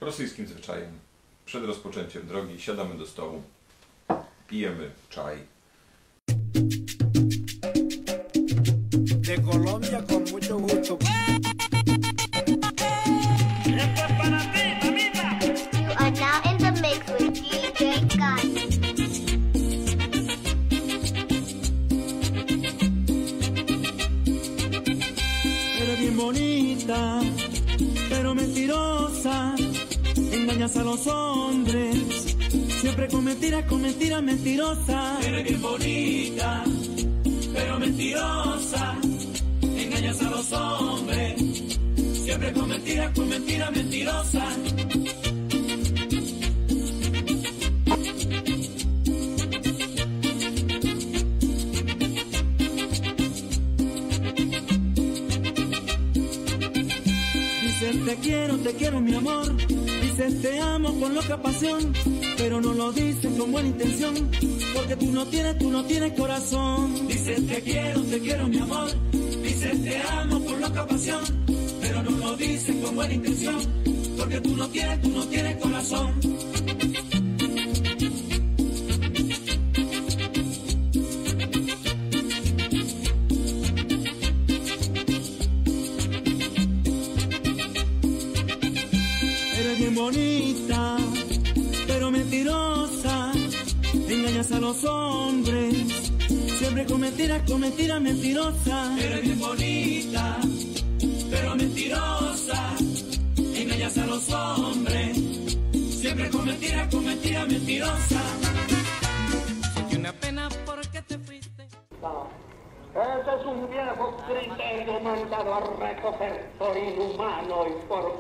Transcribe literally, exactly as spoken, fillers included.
rosyjskim zwyczajem. Przed rozpoczęciem drogi siadamy do stołu, pijemy czaj. De Colombia con mucho gusto. You are now in the mix with D J Scott. Eres bien bonita, pero mentirosa, engañas a los hombres, siempre con mentiras, con mentiras mentirosas. Eres bien bonita, pero mentirosa, engañas a los hombres, siempre con mentiras, con mentiras mentirosas. Dices te quiero, te quiero mi amor, dices te amo con loca pasión, pero no lo dices con buena intención, porque tú no tienes, tú no tienes corazón. Dices te quiero, te quiero mi amor, dices te amo con loca pasión, pero no lo dices con buena intención, porque tú no tienes, tú no tienes corazón. Eres bien bonita, pero mentirosa, engañas a los hombres, siempre con mentiras, con mentiras mentirosas. Eres bien bonita, pero mentirosa, engañas a los hombres, siempre con mentiras, con mentiras mentirosas. Sentí una pena porque te fuiste. Ese es un viejo criterio mandado a recoger por inhumano y por